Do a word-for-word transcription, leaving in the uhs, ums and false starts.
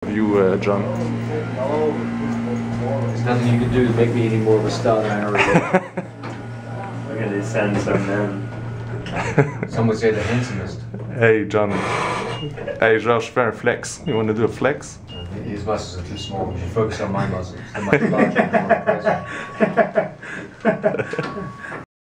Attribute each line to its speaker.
Speaker 1: you, uh, John.
Speaker 2: There's nothing you can do to make me any more of a star than I already am.
Speaker 3: We're gonna send some men.
Speaker 2: Some would say the handsomest.
Speaker 1: Hey, John. Hey, Georges St-Pierre, flex. You want to do a flex?
Speaker 2: His muscles are too small. We should focus on my muscles. They're much larger and more impressive.